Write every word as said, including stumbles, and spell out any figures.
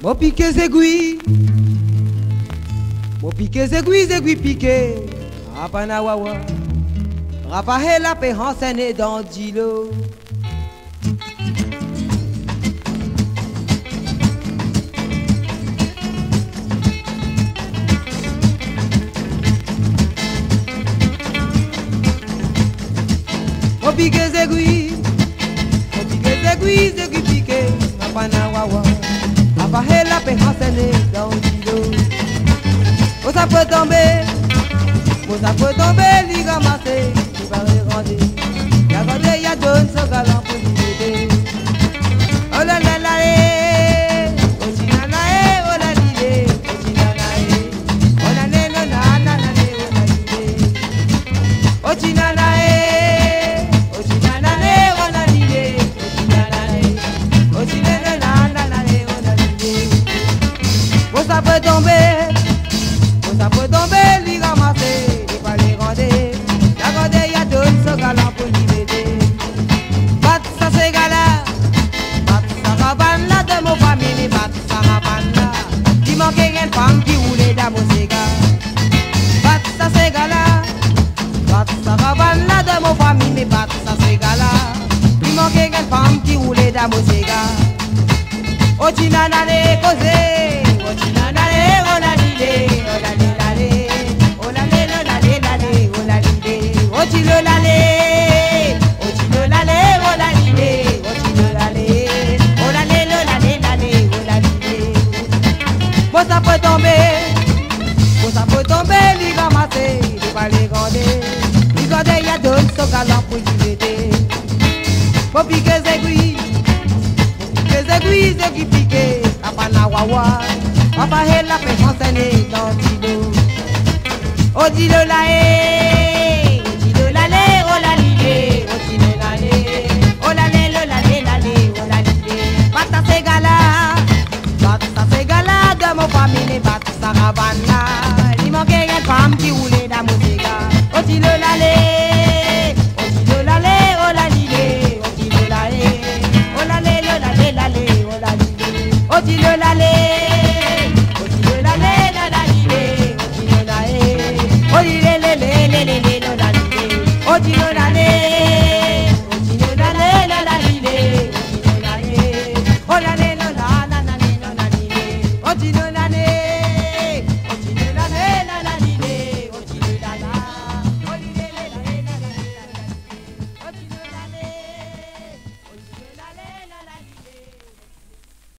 Mon piqué zégui, mon piqué zégui, zégui piqué, apanawawa, rapahe la paix enseigne dans Dilo. Mon piqué zégui, mon piqué zégui, zégui piqué, apanawawa. Rapahe la paix enseigne dans Dilo. Oh ça peut tomber, oh ça peut tomber, l'y ramasser, l'y va regarder. Y'a gardé, y'a donne ce galant pour l'y aider. Oh la la la eh, oh chinana eh, oh la l'idée, oh chinana eh, oh la ne no na na na ne, oh la l'idée. Oh chinana eh, oh chinana eh, oh la l'idée, oh chinana eh, oh chinana na na na ne, oh la l'idée. Oh ça peut tomber. Ça peut tomber, l'y ramasser, l'y pas les rander. La grande y'a donne ce galant pour l'y aider. Bat ça c'est gala, bat ça rabane là de mon famille, bat ça rabane là. Qui manque une femme qui roule dans mon séga. Bat ça c'est gala, bat ça rabane là de mon famille, bat ça c'est gala. Qui manque une femme qui roule dans mon séga. Oh chinana les causer, oh chinana les on a l'idée, on a l'idée. Oh tu le l'allé, oh tu le l'allé, oh la l'idée, oh tu le l'allé, oh l'allé, le l'allé, l'allé, oh la l'idée. Bon ça peut tomber, bon ça peut tomber, l'y ramasser, l'y pas les garder. L'y garder y'a donne son galant pour l'y aider. Bon piqué zégui, piqué zégui, zégui piqué, apanawawa, papa hé la paix enseigne dans Dilo. Oh Dilo la hé. Mon famille bat sa rabane